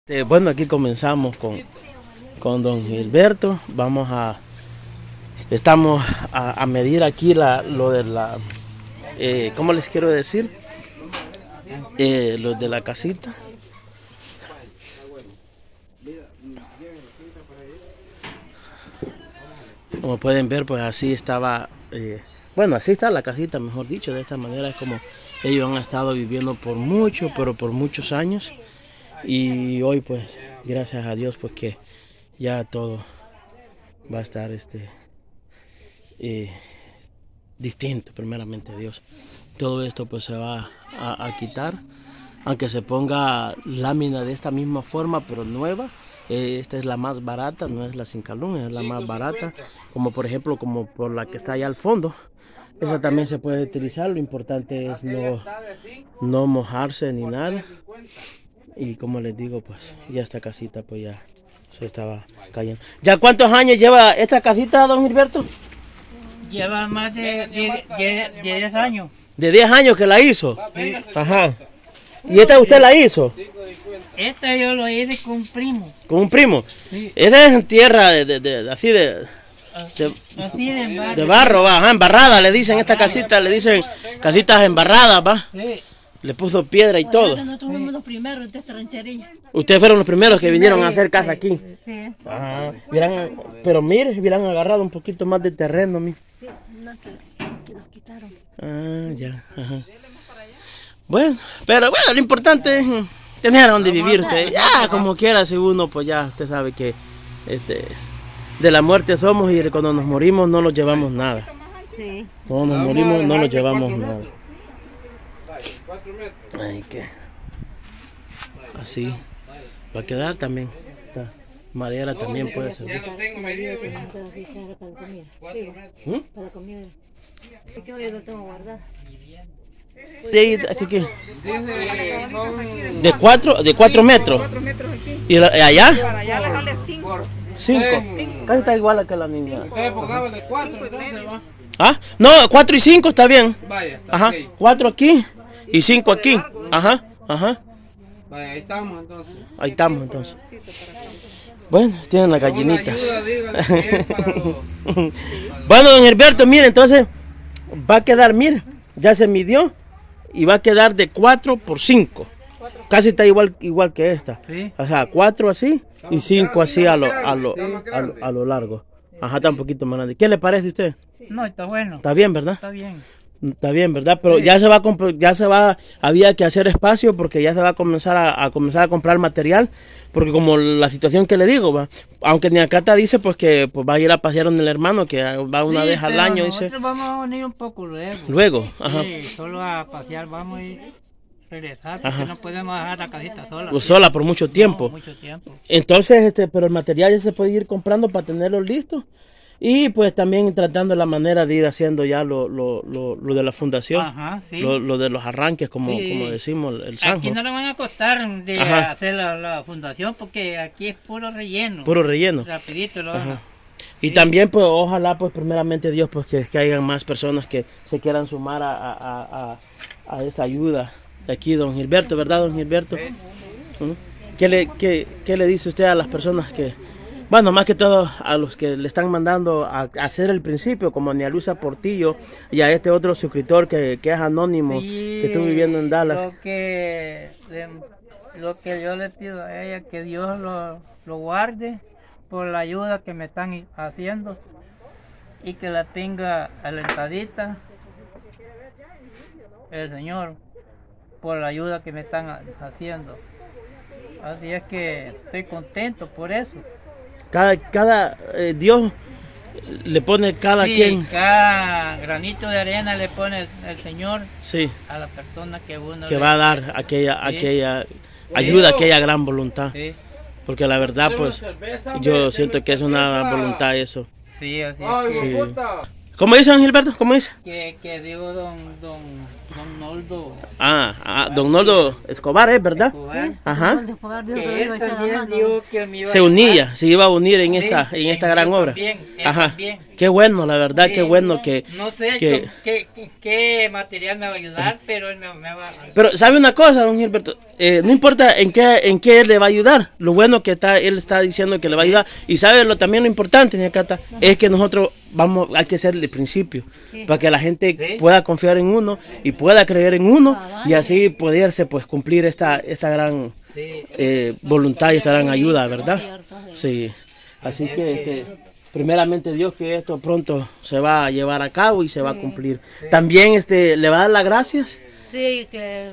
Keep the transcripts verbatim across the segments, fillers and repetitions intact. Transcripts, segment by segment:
Este, bueno, aquí comenzamos con, con don Gilberto. Vamos a, estamos a, a medir aquí la, lo de la, eh, ¿cómo les quiero decir? Eh, los de la casita. Como pueden ver, pues así estaba, eh, bueno, así está la casita, mejor dicho. De esta manera es como ellos han estado viviendo por mucho, pero por muchos años. Y hoy, pues, gracias a Dios, pues que ya todo va a estar este eh, distinto, primeramente Dios. Todo esto pues se va a, a quitar, aunque se ponga lámina de esta misma forma, pero nueva. Eh, esta es la más barata, no es la Cincalún, es la más barata, como por ejemplo, como por la que está allá al fondo. Esa también se puede utilizar, lo importante es no, no mojarse ni nada. Y como les digo, pues ya esta casita pues ya se estaba cayendo. ¿Ya cuántos años lleva esta casita, don Gilberto? Lleva más de diez años. ¿De diez años que la hizo? Sí. Ajá. ¿Y esta usted la hizo? Esta yo lo hice con un primo. ¿Con un primo? Sí. Esa es en tierra de, de, de así de, de, así de barro. De barro, va, ajá, embarrada, le dicen esta casita, le dicen casitas embarradas, va. Sí. Le puso piedra y todo. Nosotros fuimos los primeros de esta ranchería. Ustedes fueron los primeros que vinieron a hacer casa aquí. Sí. Ajá. Hubieran, pero mire, hubieran agarrado un poquito más de terreno, mi. Sí, no, que, que los quitaron. Ah, ya. Ajá. Bueno, pero bueno, lo importante es tener donde vivir usted. Ya, como quiera, si uno, pues ya, usted sabe que este, de la muerte somos y cuando nos morimos no nos llevamos nada. Sí. Cuando nos morimos no nos llevamos nada. Ay, que así va a quedar también. Esta madera también puede ser. Ya no tengo medida que para la comida. ¿Mm? Para la comida. Es que yo lo tengo guardado. De ahí, así que de cuatro, de cuatro metros. ¿Y la- y allá? Allá le jale cinco. Cinco. Casi está igual a que la niña. Ustedes pongámosle cuatro, entonces va. ¿Ah? No, cuatro y cinco está bien. Vaya, está Ajá. ok. Cuatro aquí y cinco aquí. Ajá, ajá. Vaya, ahí estamos entonces. Ahí estamos entonces. Bueno, tienen las Una gallinitas. ayuda, díganle que es para los... Bueno, don Gilberto, mire, entonces va a quedar, mire, ya se midió y va a quedar de cuatro por cinco. Casi está igual igual que esta. Sí. O sea, cuatro así y cinco así a lo, a lo, a lo, a lo largo. Ajá, está un poquito más grande. ¿Qué le parece a usted? No, está bueno. Está bien, ¿verdad? Está bien. Está bien, ¿verdad? Pero ya se va a comp- ya se va, había que hacer espacio porque ya se va a comenzar a, a comenzar a comprar material, porque como la situación que le digo, va, aunque ni acá te dice pues que pues, va a ir a pasear con el hermano que va una Sí, vez al pero año, dice. nosotros vamos a venir un poco luego. Luego, ajá. Sí, solo a pasear vamos y regresar, porque Ajá. no podemos dejar la casita sola. Pues sí. sola por mucho tiempo. No, mucho tiempo. Entonces, este, pero el material ya se puede ir comprando para tenerlo listo. Y pues también tratando la manera de ir haciendo ya lo, lo, lo, lo de la fundación. Ajá, sí. Lo, lo de los arranques, como, Sí. como decimos, el zanjo. Aquí no le van a costar de Ajá. hacer la, la fundación porque aquí es puro relleno. Puro relleno. Rapidito lo Ajá. hagan. Y Sí. también pues ojalá pues primeramente Dios pues que, que hayan más personas que se quieran sumar a, a, a, a, a esa ayuda de aquí, don Gilberto, ¿verdad, don Gilberto? ¿Mm? ¿Qué le, qué, qué le dice usted a las personas que, bueno, más que todo a los que le están mandando a, a hacer el principio, como a Luisa Portillo y a este otro suscriptor que, que es anónimo, Sí, que estuvo viviendo en Dallas? Lo que, le- lo que yo le pido a ella, que Dios lo, lo guarde por la ayuda que me están haciendo y que la tenga alentadita el Señor por la ayuda que me están ha- haciendo. Así es que estoy contento por eso. Cada, cada eh, Dios le pone cada Sí, quien, cada granito de arena le pone el, el Señor sí, a la persona que uno que le- va a dar aquella, Sí. aquella ayuda, aquella gran voluntad. Sí, Porque la verdad, pues, yo siento que es una voluntad eso. sí, así es Ay, que- Sí. puta. ¿Cómo dice, don Gilberto? ¿Cómo dice? que, que digo don, don, don Noldo Ah, ah, don Noldo Escobar, ¿es verdad? Escobar, Ajá. que él también dijo que me iba a Se ayudar. unía, se iba a unir en Sí, esta, en esta él gran obra. también, él Ajá. también. Qué bueno, la verdad, Sí. qué bueno que. No sé que- con qué, qué, qué material me va a ayudar, pero él me, me va a Pero sabe una cosa, don Gilberto, Eh, no importa en qué, en qué él le va a ayudar, lo bueno que está, él está diciendo que le va a ayudar, y sabe lo también lo importante, doña Cata, es que nosotros vamos, hay que ser el principio, para que la gente Sí. pueda confiar en uno y pueda creer en uno, y así poderse pues cumplir esta, esta gran Sí. eh, voluntad y esta gran ayuda, ¿verdad? Sí, así que este, primeramente Dios que esto pronto se va a llevar a cabo y se va a cumplir. También este, le va a dar las gracias. Sí, que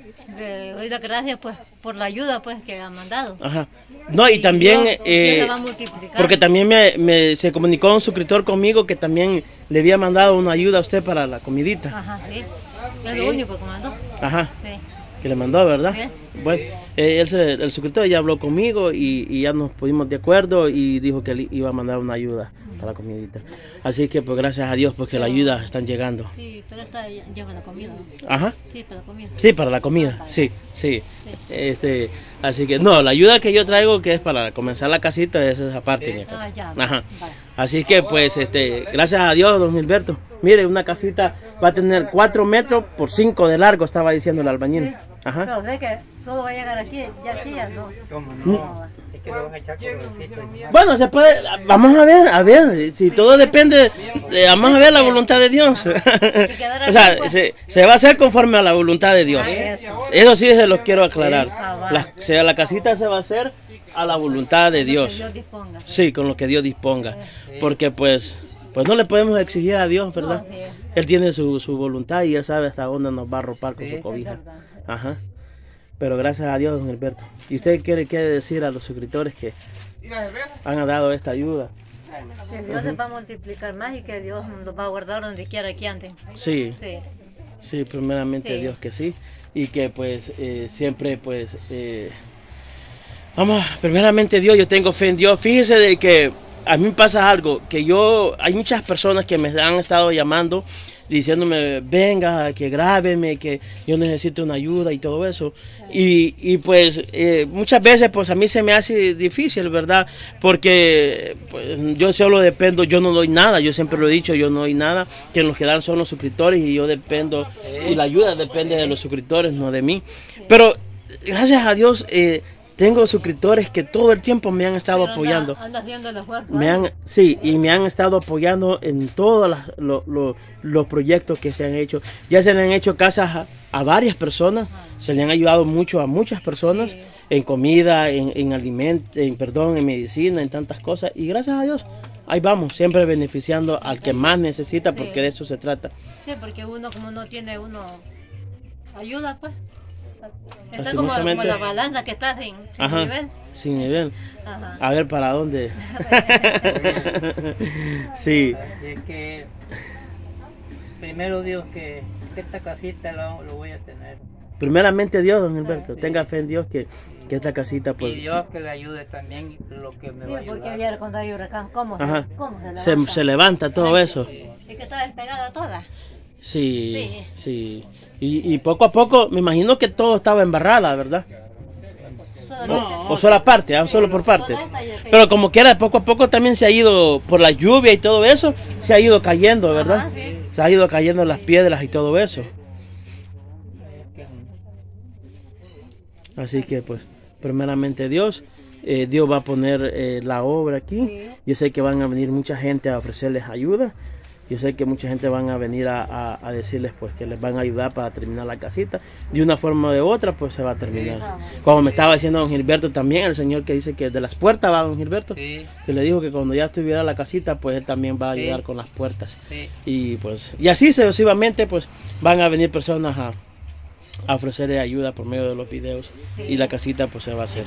le doy las gracias pues por la ayuda pues que ha mandado. Ajá. No, y también, Dios- eh, Dios la va a multiplicar. porque también me, me- se comunicó un suscriptor conmigo que también le había mandado una ayuda a usted para la comidita. Ajá, sí. Es lo único que mandó. Ajá, Sí. que le mandó, ¿verdad? Sí. Bueno, eh, él se- el suscriptor ya habló conmigo y, y ya nos pusimos de acuerdo y dijo que él iba a mandar una ayuda para la comidita. Así que pues gracias a Dios porque la ayuda están llegando. Sí, pero esta lleva la comida. Ajá. Sí, para la comida. Sí, para la comida, sí, sí. Este, así que no, la ayuda que yo traigo que es para comenzar la casita es esa parte. ñaca. Ah, ya. Ajá. Vale. Así que pues este, gracias a Dios, don Gilberto. Mire, una casita va a tener cuatro metros por cinco de largo, estaba diciendo el albañil. Ajá. Pero sé que todo va a llegar aquí, ya aquí ya no. ¿Cómo Mm. no? Es que lo van a echar colorcito y más. Bueno, se puede, vamos a ver, a ver, si todo depende, de- vamos a ver la voluntad de Dios. O sea, se, se va a hacer conforme a la voluntad de Dios. Eso sí se los quiero aclarar. La, o sea, la casita se va a hacer a la voluntad de Que Dios. Dios disponga. Sí, con lo que Dios disponga. Porque pues, pues no le podemos exigir a Dios, ¿verdad? No, sí. Él tiene su, su voluntad y él sabe hasta dónde nos va a arropar con Sí, su cobija. es verdad. Ajá. Pero gracias a Dios, don Gilberto. ¿Y usted quiere, quiere decir a los suscriptores que han dado esta ayuda? Que Dios les va a multiplicar más y que Dios los va a guardar donde quiera que anden. Sí, Sí. sí, primeramente Sí. Dios que sí. Y que pues eh, siempre pues... eh, vamos, primeramente Dios, yo tengo fe en Dios. Fíjese de que a mí me pasa algo, que yo, hay muchas personas que me han estado llamando diciéndome, venga, que grábeme, que yo necesito una ayuda y todo eso. Y, y pues eh, muchas veces pues a mí se me hace difícil, ¿verdad? Porque pues, yo solo dependo, yo no doy nada, yo siempre lo he dicho, yo no doy nada, que los que dan son los suscriptores y yo dependo, y la ayuda depende de los suscriptores, no de mí. Pero gracias a Dios, eh, tengo suscriptores que todo el tiempo me han estado Pero apoyando. Anda, anda haciendo el esfuerzo. Me ¿eh? han, sí, y me han estado apoyando en todos las- lo- lo- los proyectos que se han hecho. Ya se le han hecho casas a, a varias personas, se le han ayudado mucho a muchas personas en comida, en, en alimento, en perdón, en medicina, en tantas cosas. Y gracias a Dios, ahí vamos, siempre beneficiando al que más necesita, porque de eso se trata. Sí, porque uno como no tiene uno ayuda pues. Está como, como Lastimosamente. la balanza que está sin, sin Ajá, nivel. sin nivel. Ajá. A ver para dónde. Sí, Y es que primero Dios que, que esta casita lo, lo voy a tener. primeramente Dios, don Gilberto, tenga fe en Dios que, que esta casita pues... Y Dios que le ayude también lo que me Sí, va a porque ayudar. ayer cuando hay huracán, ¿cómo, Ajá. se, ¿cómo se Se, levanta? se levanta todo eso. Es que está despegada toda. Sí, sí. Y, y poco a poco, me imagino que todo estaba embarrada, ¿verdad? Solamente- O solo aparte, ah, solo por parte. Toda esta ya- Pero como quiera, poco a poco también se ha ido, por la lluvia y todo eso, se ha ido cayendo, ¿verdad? Ajá, sí. Se ha ido cayendo las piedras y todo eso. Así que pues, primeramente Dios, eh, Dios va a poner eh, la obra aquí. Yo sé que van a venir mucha gente a ofrecerles ayuda. Yo sé que mucha gente van a venir a, a- a decirles pues que les van a ayudar para terminar la casita. De una forma o de otra pues se va a terminar. Como me estaba diciendo don Gilberto también, el señor que dice que de las puertas va don Gilberto. Sí, Que le dijo que cuando ya estuviera la casita pues él también va a Sí. ayudar con las puertas. sí. Y pues, y así sucesivamente pues van a venir personas a, a ofrecerle ayuda por medio de los videos. Y la casita pues se va a hacer.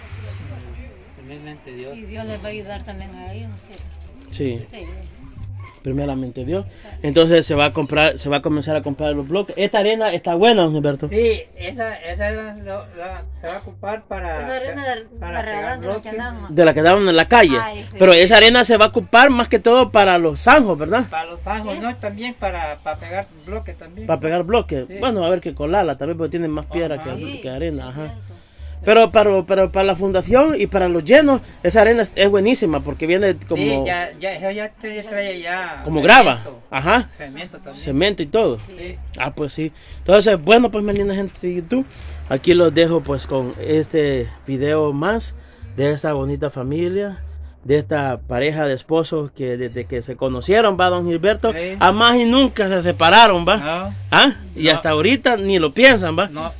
Primeramente Dios. Y Dios les va a ayudar también a ellos. Sí. Sí. Sí. primeramente Dios. Entonces se va a comprar, se va a comenzar a comprar los bloques. Esta arena está buena, don Gilberto. Sí, esa, esa la, la- la- se va a ocupar para, Una arena de- para de pegar regando lo que bloques, andamos. De la que daban en la calle. Ay, sí. Pero esa arena se va a ocupar más que todo para los zanjos, ¿verdad? para los zanjos, ¿no? También para, para pegar bloques también. Para pegar bloques. Sí. Bueno, a ver que colarla también porque tienen más piedra Ajá. que, Sí, que arena. Ajá. cierto. Pero para, pero para la fundación y para los llenos, esa arena es, es buenísima porque viene como, Sí, ya, ya, esa ya trae, trae ya como cemento, grava. Ajá. Cemento también. Cemento y todo. Sí. Ah, pues sí. Entonces, bueno, pues, mi linda gente de YouTube, aquí los dejo pues con este video más de esta bonita familia, de esta pareja de esposos que desde que se conocieron, va, don Gilberto, Sí. a más y nunca se separaron, va. No, ¿Ah? Y No. hasta ahorita ni lo piensan, va. no.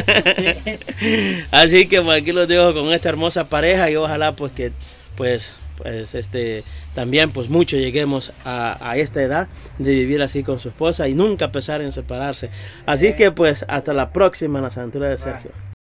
Así que pues, aquí los dejo con esta hermosa pareja y ojalá pues que pues pues este también pues mucho lleguemos a, a esta edad de vivir así con su esposa y nunca pensar en separarse. Así que pues hasta la próxima en las aventuras de Sergio.